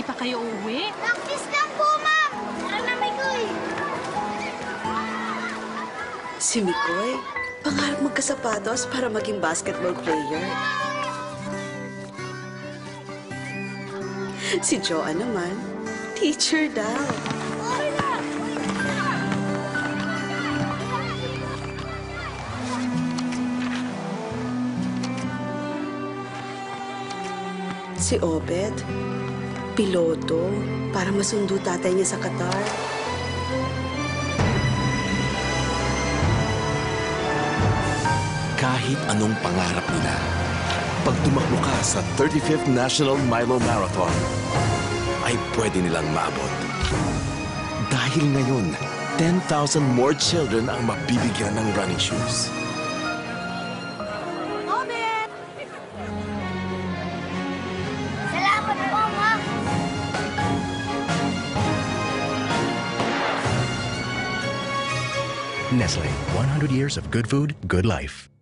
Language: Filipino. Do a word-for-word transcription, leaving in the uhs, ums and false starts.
pa kayo uuwi? Practice lang po, ma'am. Tara na, Mikoy. Si Mikoy, pangarap magkasapatos para maging basketball player. Si Joanne naman, teacher daw. Si Obet, piloto, para masundo tatay niya sa Qatar. Kahit anong pangarap nila, pag tumakbo ka sa thirty-fifth National Milo Marathon, ay pwede nilang maabot. Dahil ngayon, ten thousand more children ang mabibigyan ng running shoes. Salamat po, ma'am. Nestle, one hundred years of good food, good life.